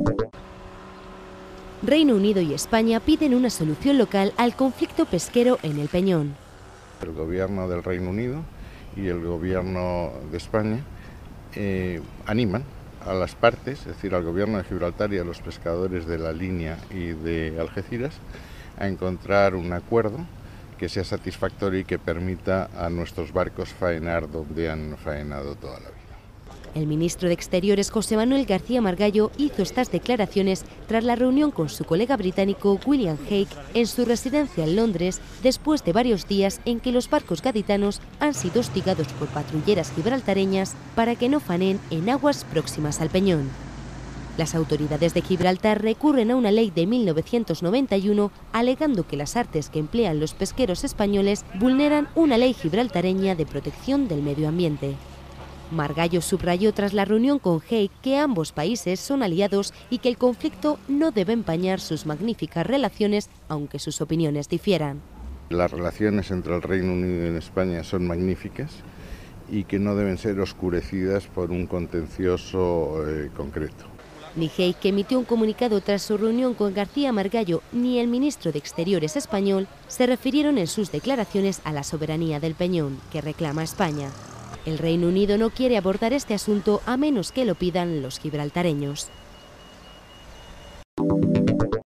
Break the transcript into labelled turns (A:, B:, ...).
A: Reino Unido y España piden una solución local al conflicto pesquero en el Peñón.
B: El gobierno del Reino Unido y el gobierno de España animan a las partes, es decir, al gobierno de Gibraltar y a los pescadores de La Línea y de Algeciras, a encontrar un acuerdo que sea satisfactorio y que permita a nuestros barcos faenar donde han faenado toda la vida.
A: El ministro de Exteriores, José Manuel García Margallo, hizo estas declaraciones tras la reunión con su colega británico William Hague en su residencia en Londres, después de varios días en que los barcos gaditanos han sido hostigados por patrulleras gibraltareñas para que no faenen en aguas próximas al Peñón. Las autoridades de Gibraltar recurren a una ley de 1991 alegando que las artes que emplean los pesqueros españoles vulneran una ley gibraltareña de protección del medio ambiente. Margallo subrayó tras la reunión con Hague que ambos países son aliados y que el conflicto no debe empañar sus magníficas relaciones, aunque sus opiniones difieran.
B: Las relaciones entre el Reino Unido y España son magníficas y que no deben ser oscurecidas por un contencioso concreto.
A: Ni Hague, que emitió un comunicado tras su reunión con García Margallo, ni el ministro de Exteriores español se refirieron en sus declaraciones a la soberanía del Peñón, que reclama España. El Reino Unido no quiere abordar este asunto a menos que lo pidan los gibraltareños.